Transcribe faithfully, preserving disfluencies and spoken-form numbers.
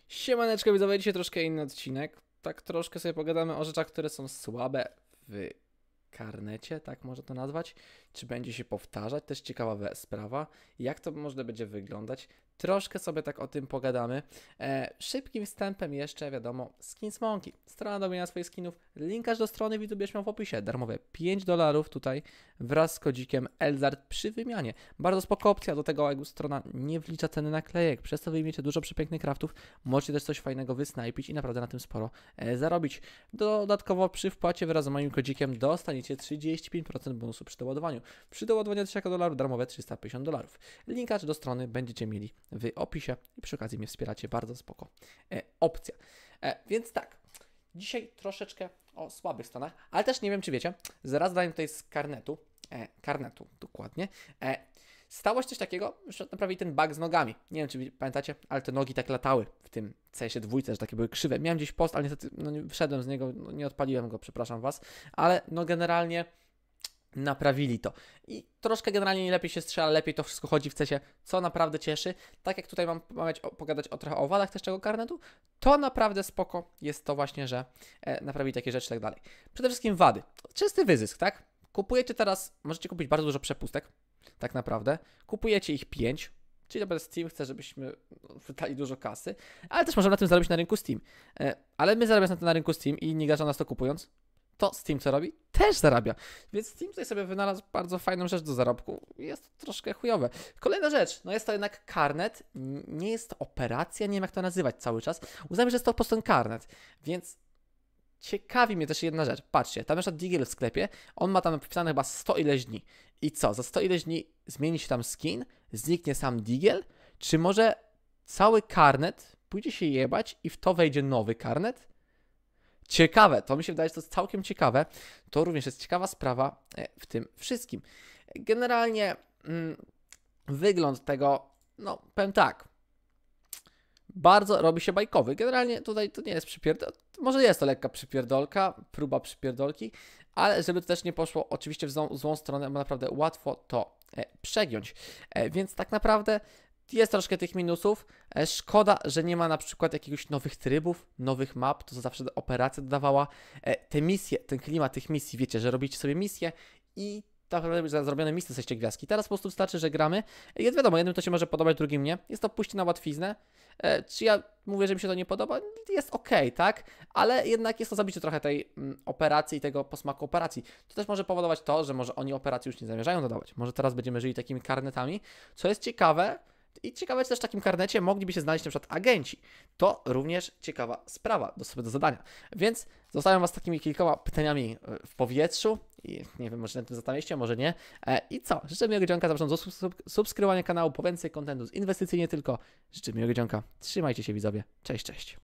Siemaneczko, widzowie, dzisiaj troszkę inny odcinek. Tak troszkę sobie pogadamy o rzeczach, które są słabe w karnecie, tak można to nazwać. Czy będzie się powtarzać? Też ciekawa sprawa. Jak to można będzie wyglądać? Troszkę sobie tak o tym pogadamy. E, szybkim wstępem jeszcze, wiadomo, Skins Monkey. Strona do mienia swoich skinów. Linkarz do strony widzów będziesz miał w opisie. Darmowe pięć dolarów tutaj wraz z kodzikiem Elzard przy wymianie. Bardzo spoko opcja, do tego jakby strona nie wlicza ceny naklejek. Przez to wyjmiecie dużo przepięknych craftów. Możecie też coś fajnego wysnajpić i naprawdę na tym sporo e, zarobić. Dodatkowo przy wpłacie wraz z moim kodzikiem dostaniecie trzydzieści pięć procent bonusu przy doładowaniu. Przy doładowaniu tysiąc dolarów darmowe trzysta pięćdziesiąt dolarów. Linkacz do strony będziecie mieli w opisie i przy okazji mnie wspieracie, bardzo spoko e, opcja. E, więc tak, dzisiaj troszeczkę o słabych stronach, ale też nie wiem, czy wiecie, zaraz daję tutaj z karnetu, e, karnetu dokładnie, e, stało się coś takiego, że naprawili ten bug z nogami. Nie wiem, czy pamiętacie, ale te nogi tak latały w tym C S dwójce, że takie były krzywe. Miałem gdzieś post, ale niestety no, nie wszedłem z niego, no, nie odpaliłem go, przepraszam was, ale no generalnie naprawili to. I troszkę generalnie nie lepiej się strzela, lepiej to wszystko chodzi w cesie, co naprawdę cieszy. Tak jak tutaj mam, mam mieć, o, pogadać o trochę o wadach też tego karnetu, to naprawdę spoko jest to właśnie, że e, naprawili takie rzeczy i tak dalej. Przede wszystkim wady. Czysty wyzysk, tak? Kupujecie teraz, możecie kupić bardzo dużo przepustek, tak naprawdę. Kupujecie ich pięć, czyli naprawdę Steam chce, żebyśmy wydali dużo kasy, ale też możemy na tym zarobić na rynku Steam. E, ale my zarabiamy na tym na rynku Steam i inni gracze nas to kupując, to Steam co robi? Też zarabia. Więc Steam tutaj sobie wynalazł bardzo fajną rzecz do zarobku. Jest to troszkę chujowe. Kolejna rzecz, no jest to jednak karnet. Nie jest to operacja, nie wiem jak to nazywać cały czas. Uznajmy, że jest to po prostu ten karnet. Więc ciekawi mnie też jedna rzecz. Patrzcie, tam jeszcze Deagle w sklepie. On ma tam wpisane chyba sto ileś dni. I co? Za sto ileś dni zmieni się tam skin? Zniknie sam Deagle? Czy może cały karnet pójdzie się jebać i w to wejdzie nowy karnet? Ciekawe, to mi się wydaje, że to jest całkiem ciekawe. To również jest ciekawa sprawa w tym wszystkim. Generalnie mm, wygląd tego, no powiem tak, bardzo robi się bajkowy. Generalnie tutaj to nie jest przypierdol, może jest to lekka przypierdolka, próba przypierdolki, ale żeby to też nie poszło oczywiście w złą, złą stronę, bo naprawdę łatwo to e, przegiąć. E, więc tak naprawdę jest troszkę tych minusów. E, szkoda, że nie ma na przykład jakiegoś nowych trybów, nowych map, to zawsze operacja dodawała. E, te misje, ten klimat tych misji, wiecie, że robicie sobie misje i tak naprawdę zrobione misje jesteście gwiazdki. Teraz po prostu wystarczy, że gramy. Jest wiadomo, jednym to się może podobać, drugim nie. Jest to pójście na łatwiznę. E, czy ja mówię, że mi się to nie podoba? Jest ok, tak? Ale jednak jest to zabicie trochę tej mm, operacji i tego posmaku operacji. To też może powodować to, że może oni operacji już nie zamierzają dodawać. Może teraz będziemy żyli takimi karnetami, co jest ciekawe. I ciekawe, czy też w takim karnecie mogliby się znaleźć na przykład agenci. To również ciekawa sprawa do sobie do zadania. Więc zostawiam was takimi kilkoma pytaniami w powietrzu. I nie wiem, może na tym zastanawiacie, może nie. E, I co? Życzę miłego dzionka, zapraszam do sub subskrybowania kanału po więcej kontentu z inwestycji nie tylko. Życzę miłego dzionka. Trzymajcie się widzowie. Cześć, cześć.